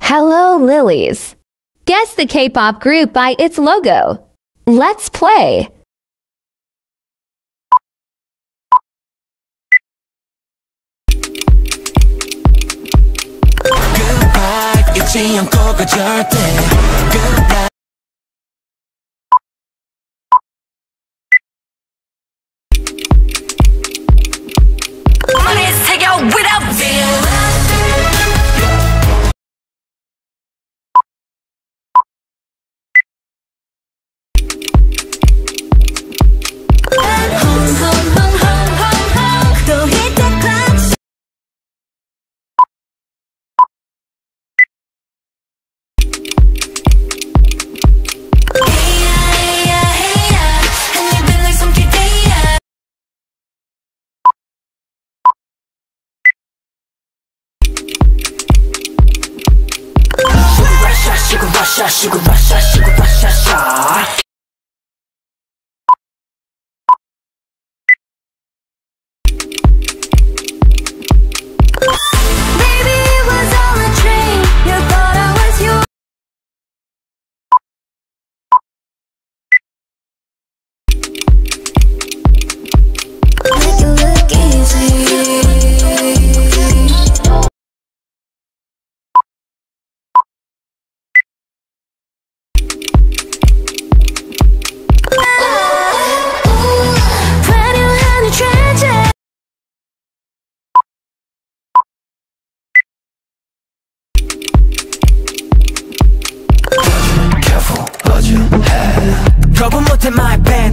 Hello, Lilies. Guess the K-pop group by its logo. Let's play. Goodbye, 잊지 않고 가 절대. Goodbye. Money's take out without feeling. Sugar Russia. Baby, it was all a dream. You thought I was yours. Make it look easy. 겁은 못해 my bad.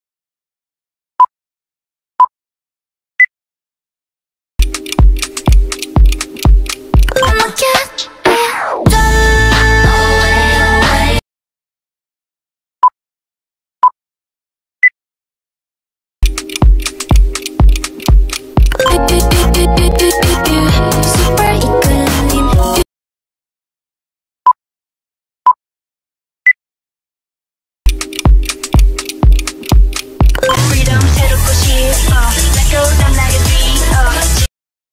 I'ma get it done. Away. Super 이끌림. Freedom 새롭고 싶어. Let go 난 나의 dream.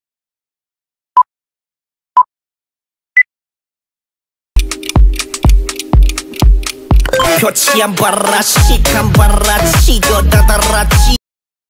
표치 안 봐라 시간 봐라 치고 다다라 치.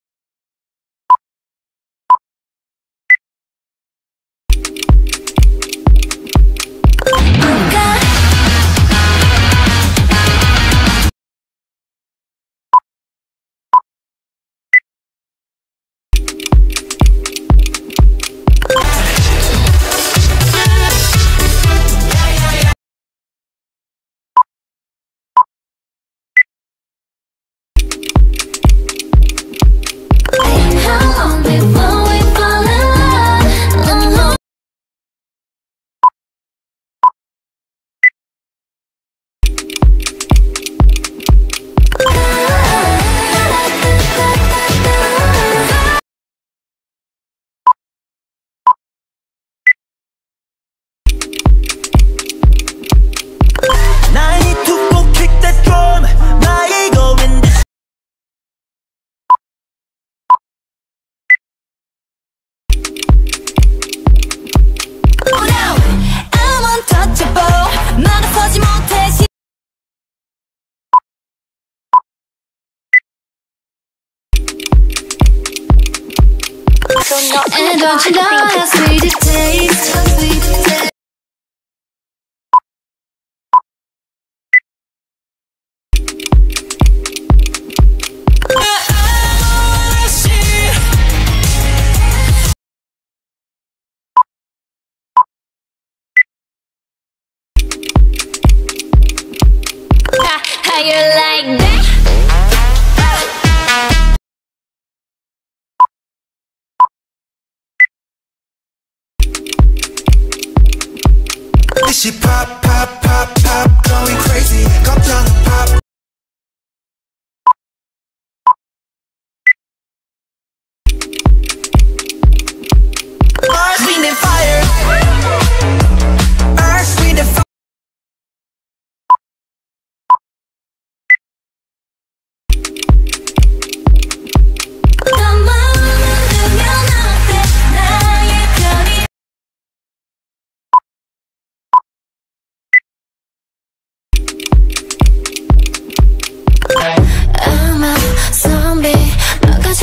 And don't you know how sweet it tastes? How you like that? She pop, pop, pop, pop, going crazy. 걱정 pop. Earth, wind and fire. Earth, wind and fire.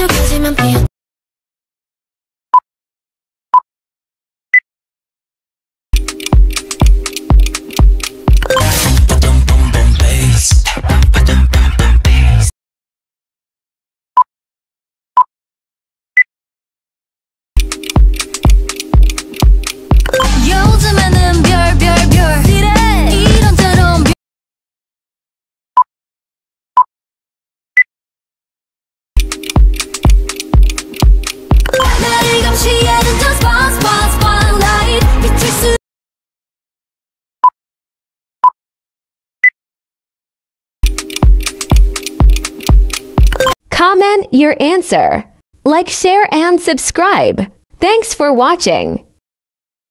익숙해지면 피어 요즘에는 별별별 이래 이런저런 나를 감시하는 저 spotlight 비출 수 Comment your answer. Like, share, and subscribe. Thanks for watching.